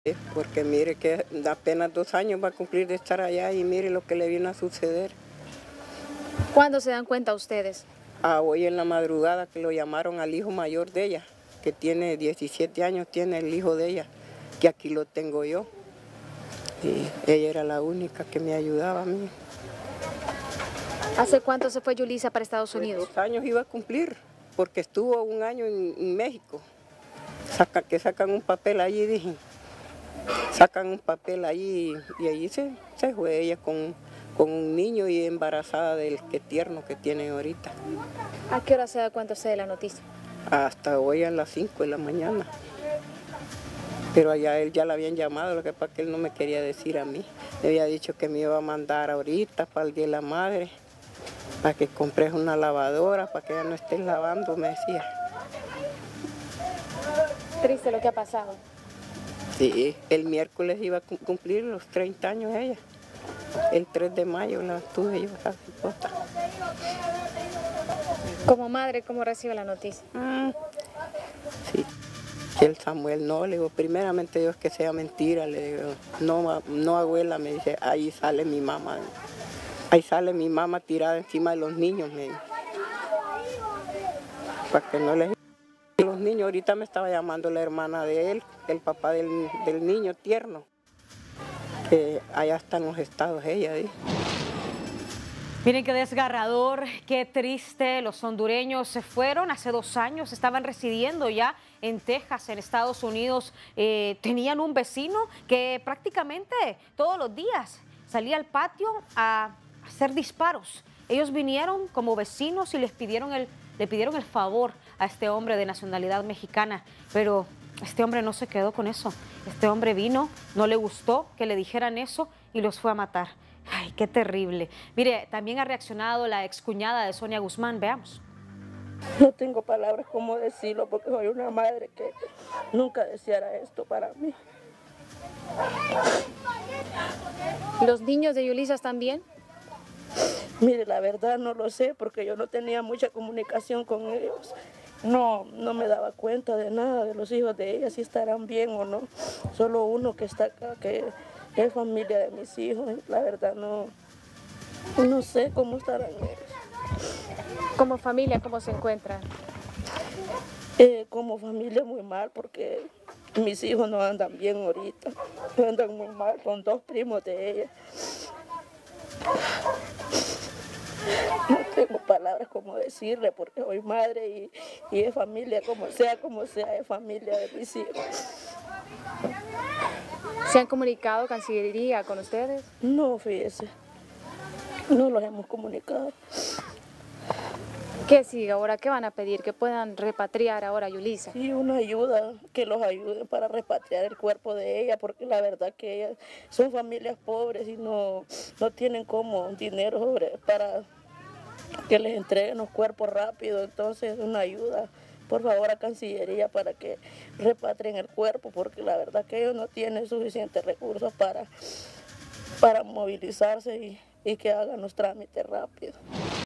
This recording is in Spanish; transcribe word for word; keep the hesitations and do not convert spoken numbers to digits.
Porque mire que apenas dos años va a cumplir de estar allá y mire lo que le vino a suceder. ¿Cuándo se dan cuenta ustedes? Ah, hoy en la madrugada que lo llamaron al hijo mayor de ella, que tiene diecisiete años, tiene el hijo de ella, que aquí lo tengo yo. Y ella era la única que me ayudaba a mí. ¿Hace cuánto se fue Yulisa para Estados Pues Unidos? dos años iba a cumplir, porque estuvo un año en, en México. Saca, que sacan un papel allí, dije. Sacan un papel allí y allí se, se fue ella con, con un niño y embarazada del que tierno que tiene ahorita. ¿A qué hora se da cuenta usted de la noticia? Hasta hoy a las cinco de la mañana. Pero allá él ya la habían llamado, lo que pasa es que él no me quería decir a mí. Me había dicho que me iba a mandar ahorita para el Día de la Madre, para que compres una lavadora, para que ya no estés lavando, me decía. Triste lo que ha pasado. Sí, el miércoles iba a cumplir los treinta años ella. El tres de mayo la tuve yo a cipota. Como madre, ¿cómo recibe la noticia? Mm, sí, que el Samuel no, le digo, primeramente Dios que sea mentira, le digo, no, no abuela, me dice, ahí sale mi mamá, ahí sale mi mamá tirada encima de los niños, me dice. Para que no les... Los niños, ahorita me estaba llamando la hermana de él, el papá del, del niño tierno, que allá están los estados ella, dice. Miren qué desgarrador, qué triste. Los hondureños se fueron hace dos años, estaban residiendo ya en Texas, en Estados Unidos. Eh, tenían un vecino que prácticamente todos los días salía al patio a hacer disparos. Ellos vinieron como vecinos y les pidieron el, le pidieron el favor a este hombre de nacionalidad mexicana, pero este hombre no se quedó con eso. Este hombre vino, no le gustó que le dijeran eso y los fue a matar. Ay, qué terrible. Mire, también ha reaccionado la excuñada de Sonia Guzmán, veamos. No tengo palabras como decirlo porque soy una madre que nunca deseara esto para mí. ¿Los niños de Yulisa están bien? Mire, la verdad no lo sé porque yo no tenía mucha comunicación con ellos. No, no me daba cuenta de nada de los hijos de ella, si estarán bien o no. Solo uno que está acá, que es familia de mis hijos. La verdad no, no sé cómo estarán ellos. Como familia, ¿cómo se encuentran? Eh, como familia muy mal porque mis hijos no andan bien ahorita. Andan muy mal, son dos primos de ella. No tengo palabras como decirle porque soy madre y, y es familia, como sea, como sea, es familia de mis hijos. ¿Se han comunicado Cancillería con ustedes? No, fíjese, no los hemos comunicado. ¿Qué sigue ahora? ¿Qué van a pedir? ¿Que puedan repatriar ahora a Yulisa? Sí, una ayuda, que los ayuden para repatriar el cuerpo de ella, porque la verdad que ellas son familias pobres y no, no tienen como dinero sobre, para que les entreguen los cuerpos rápido. Entonces, una ayuda, por favor, a Cancillería para que repatrien el cuerpo, porque la verdad que ellos no tienen suficientes recursos para, para movilizarse y, y que hagan los trámites rápido.